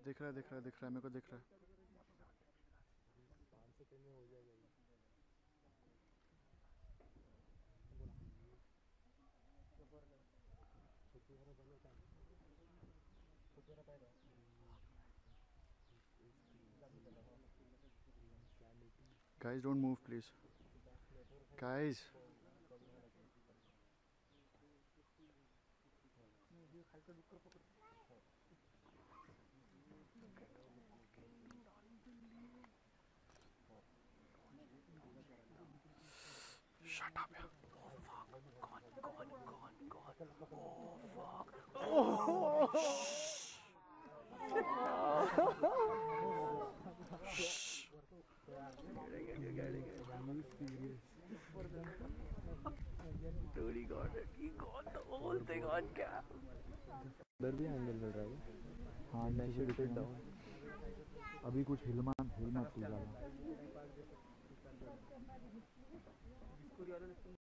दिख रहा है दिख रहा है दिख रहा है, मेरे को दिख रहा है। 5 सेकंड में हो जाएगा ये। छोटी वाला बनो क्या? छोटी वाला पैर guys don't move please guys. Shut up यार। Oh fuck, gone gone gone gone, oh fuck, dude he got the whole thing on cam। उधर भी एंगल मिल रहा है। हाँ नीचे से दिख डाउन। अभी कुछ हिल मत तू ज़्यादा।